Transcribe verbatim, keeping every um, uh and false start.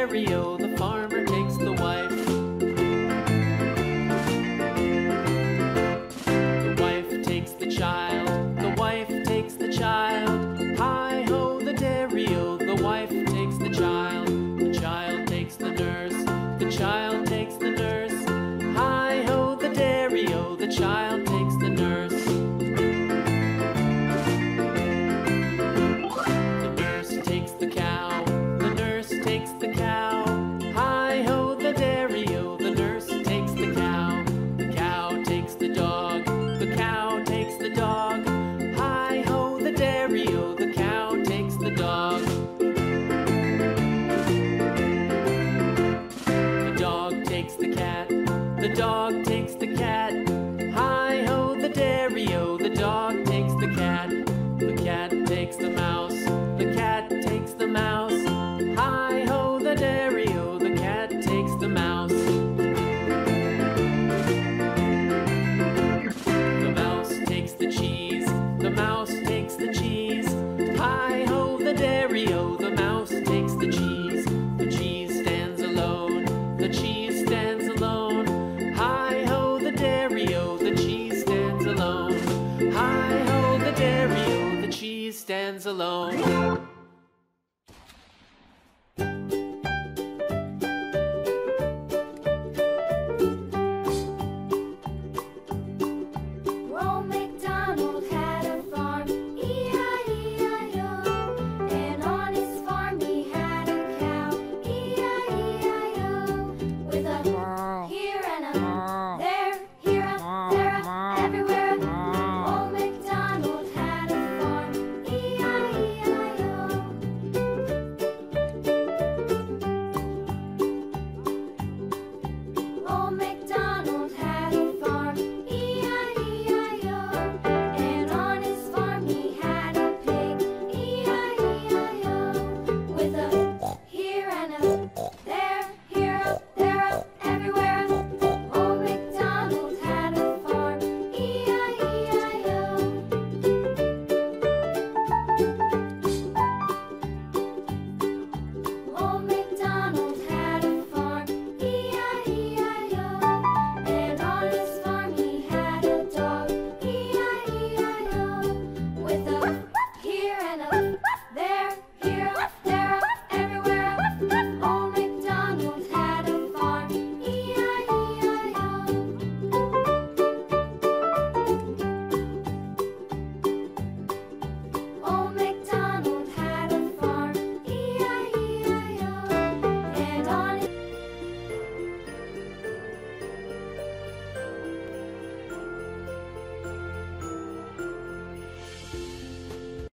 dairy-o, the farmer takes the wife. The wife takes the child, the wife takes the child. Hi-ho, the dairy-o, the wife takes the child. The child takes the nurse, the child takes the nurse. Hi-ho, the dairy-o, the child takes the nurse. The nurse takes the cow, the nurse takes the cow. Hi-ho, the dairy-o, the nurse takes the cow. The cow takes the dog, the cow takes the dog. Hi-ho, the dairy-o, the cow takes the dog. The dog takes the cat, the dog takes the cat. Hi-ho, the dairy-o, the dog takes the cat. The cat takes the mouse, the cat takes the mouse. Hi-ho, the dairy-o, the cat takes the mouse. The mouse takes the cheese, the mouse takes the cheese. Hi-ho, the dairy-o, the mouse takes the cheese. The cheese stands alone, the cheese stands alone. Hi-ho, the dairy-o, the cheese stands alone. Hi-ho, the dairy-o, the cheese stands alone. Old MacDonald had a farm, E I E I O. And on his farm he had a cow, E I E I O. With a here and a there, here a, there a, everywhere a. Old MacDonald had a farm, E I E I O. Old MacDonald had a farm, E I E I O. And on his farm he had a pig, E I E I O. With a here and a